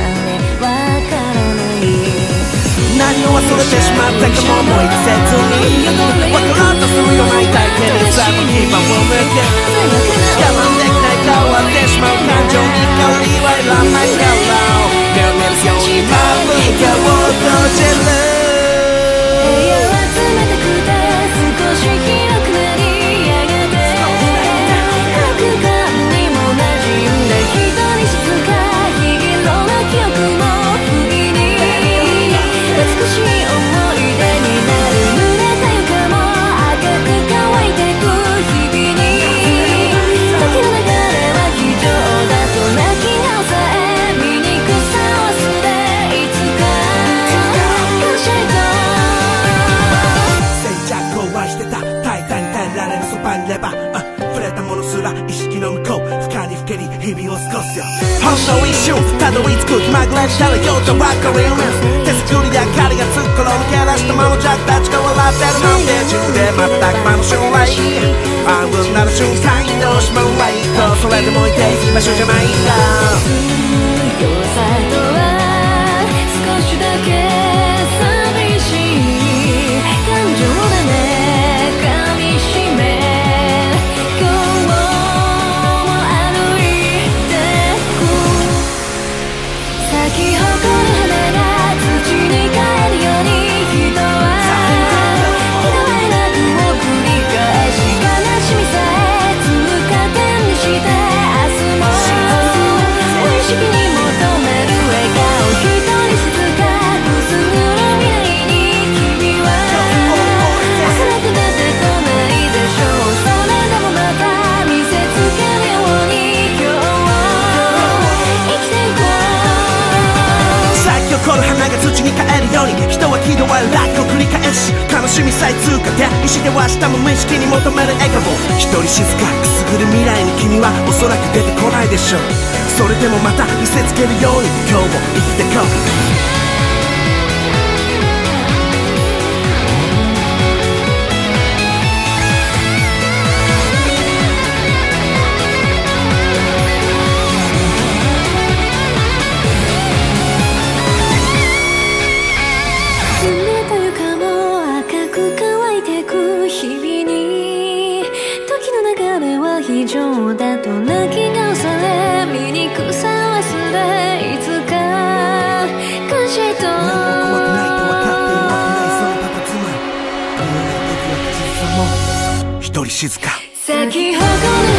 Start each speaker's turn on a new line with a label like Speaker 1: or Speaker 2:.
Speaker 1: 何を忘れてしまったかも思い出せずに分からんとするような痛い手でさも牙を向け我慢できない変わってしまう感情に変わりはいらないから目を見るようにまぶたを閉じる
Speaker 2: 部屋は冷たくて少し広くなりやがて白眼にも馴染んだ一人静か日色の記憶も不意に美しい思い出になる濡れた床も赤く乾いてく日々に時の流れは非常だと泣き直さえ醜さ忘れいつか感謝へと
Speaker 1: 静寂を愛してた大胆に耐えられるそばにいれば触れたものすら意識の向こう深にふけり日々を過ごすよほんの一瞬たどり着く気まぐれしたらようと分かるよ手作りで明かりがつく頃抜け出したままジャックたちが笑ってるなんて自分で全く間の将来半分なる瞬間移動しまうはいいとそれでもいていい場所じゃないんだ
Speaker 2: 強さとは少しだけ寂しい感情だね噛みしめ今日も歩いてく咲き誇る花が土に帰るように人はひどい楽を繰り返し悲しみさえ通過点にして明日も無意識に求める笑顔一人静かくすぐる未来に君は焦らく出てこないでしょうそれでもまた見せつけるように今日を生きていこう
Speaker 1: 咲き誇る花が土に帰るように人は喜怒哀楽を繰り返し悲しみさえ通過点意識では明日も無意識に求める笑顔一人静かくすぐる未来に君はおそらく出てこないでしょうそれでもまた見せつけるように今日も生きてこう
Speaker 2: 濡れた床も赤く乾いてく日々に時の流れは非常だと泣き直され醜さ忘れいつか感謝へと
Speaker 1: 何も怖くないと分かっているわけないその佇まい見えない時は口ずさもう一人静か
Speaker 2: 咲き誇る